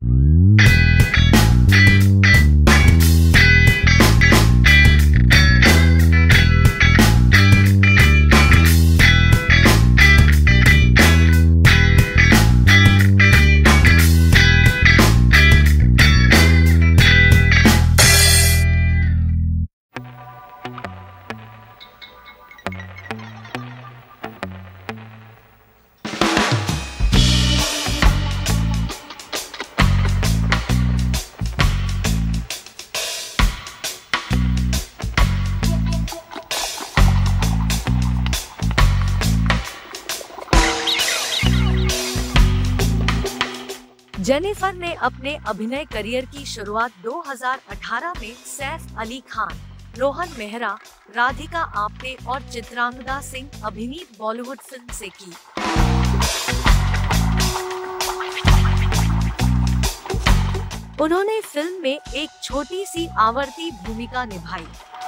Jennifer ने अपने अभिनय करियर की शुरुआत 2018 में सैफ अली खान, रोहन मेहरा, राधिका आप्टे और चित्रांगदा सिंह अभिनीत बॉलीवुड फिल्म से की। उन्होंने फिल्म में एक छोटी सी आवर्ती भूमिका निभाई।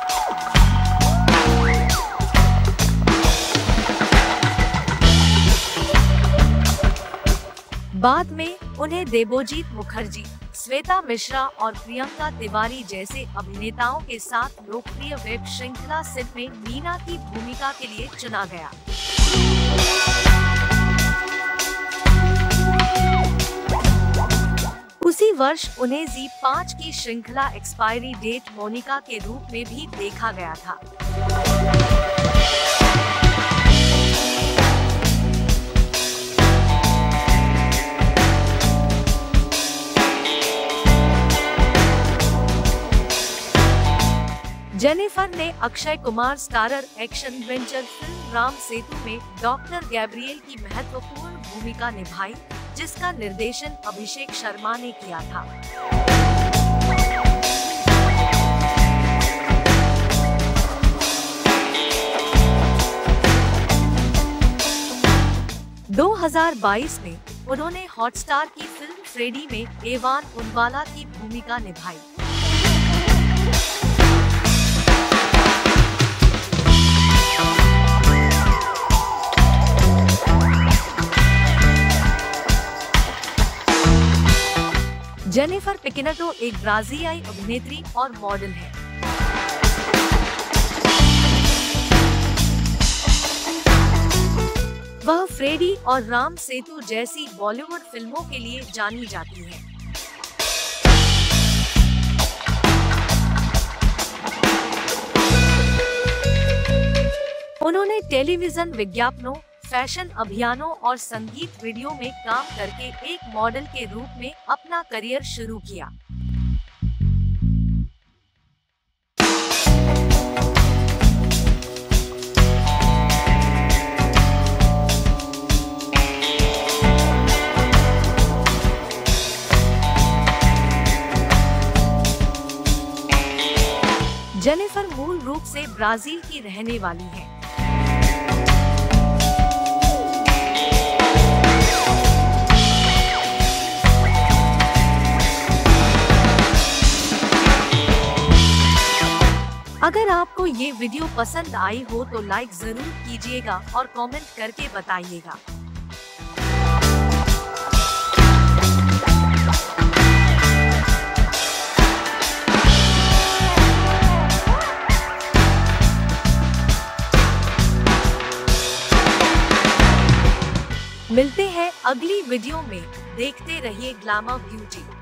बाद में उन्हें देबोजीत मुखर्जी, श्वेता मिश्रा और प्रियंका तिवारी जैसे अभिनेताओं के साथ लोकप्रिय वेब श्रृंखला सिट में मीना की भूमिका के लिए चुना गया। उसी वर्ष उन्हें जी5 की श्रृंखला एक्सपायरी डेट मोनिका के रूप में भी देखा गया था। जेनिफर ने Akshay Kumar starrer action adventure film Ram Setu में डॉक्टर गैब्रिएल की महत्वपूर्ण भूमिका निभाई, जिसका निर्देशन अभिषेक शर्मा ने किया था। – 2022 में उन्होंने हॉटस्टार की फिल्म फ्रेडी में एवान उनवाला की भूमिका निभाई। जेनिफर पिकिनेटो एक ब्राजीलियाई अभिनेत्री और मॉडल है। वह फ्रेडी और राम सेतु जैसी बॉलीवुड फिल्मों के लिए जानी जाती है। उन्होंने टेलीविजन विज्ञापनों, फैशन अभियानों और संगीत वीडियो में काम करके एक मॉडल के रूप में अपना करियर शुरू किया। जेनिफर मूल रूप से ब्राजील की रहने वाली है। अगर आपको ये वीडियो पसंद आई हो तो लाइक जरूर कीजिएगा और कमेंट करके बताइएगा। मिलते हैं अगली वीडियो में। देखते रहिए ग्लैमर ब्यूटी।